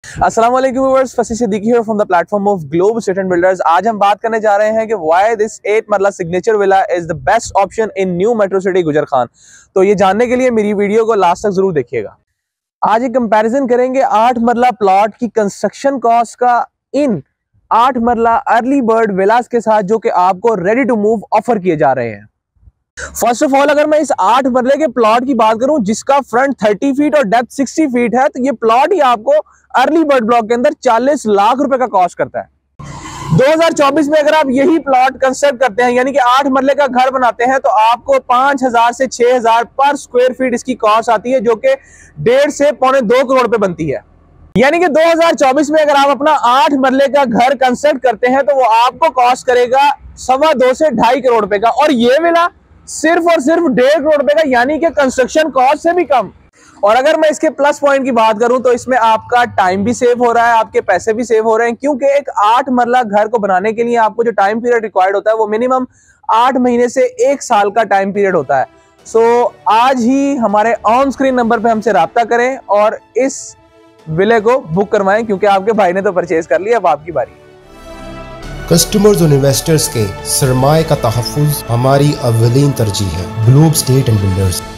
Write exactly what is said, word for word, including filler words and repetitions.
अस्सलाम वालेकुम viewers, Fasi Siddiqui here from the platform of Globe Estate and Builders. आज हम बात करने जा रहे हैं कि why this eight marla Signature Villa is the best option in New Metro City Gujar Khan. तो ये जानने के लिए मेरी वीडियो को लास्ट तक जरूर देखिएगा। आज एक कंपैरिजन करेंगे आठ मरला प्लॉट की कंस्ट्रक्शन कॉस्ट का इन आठ मरला अर्ली बर्ड विलास के साथ, जो कि आपको रेडी टू मूव ऑफर किए जा रहे हैं। फर्स्ट ऑफ ऑल, अगर मैं इस आठ मरले के प्लॉट की बात करूं जिसका फ्रंट तीस फीट और डेप्थ साठ फीट है, तो ये प्लॉट ही आपको अर्ली बर्ड ब्लॉक के अंदर चालीस लाख रुपए का कॉस्ट करता है। दो हज़ार चौबीस में अगर आप यही प्लॉट कंस्ट्रक्ट करते हैं, यानी कि आठ मरले का घर बनाते हैं, तो आपको पांच हजार से छह हजार पर स्क्वायर फीट इसकी कॉस्ट आती है, जो कि डेढ़ से पौने दो करोड़ पे बनती है। यानी कि दो हज़ार चौबीस में अगर आप अपना आठ मरले का घर कंस्ट्रक्ट करते हैं तो वो आपको कॉस्ट करेगा सवा दो से ढाई करोड़ रुपए का, और ये विला सिर्फ और सिर्फ डेढ़ करोड़ रुपए का, यानी कि कंस्ट्रक्शन कॉस्ट से भी कम। और अगर मैं इसके प्लस पॉइंट की बात करूं तो इसमें आपका टाइम भी सेव हो रहा है, आपके पैसे भी सेव हो रहे हैं, क्योंकि एक आठ मरला घर को बनाने के लिए आपको जो टाइम पीरियड रिक्वायर्ड होता है वो मिनिमम आठ महीने से एक साल का टाइम पीरियड होता है। सो आज ही हमारे ऑन स्क्रीन नंबर पे हमसे राब्ता करें और इस विले को बुक करवाएं, क्योंकि आपके भाई ने तो परचेज कर लिया, अब आपकी बारी। कस्टमर्स और इन्वेस्टर्स के सरमाए का तहफ़्फ़ुज़ हमारी अव्वलीन तरजीह है। Globe Estate and builders.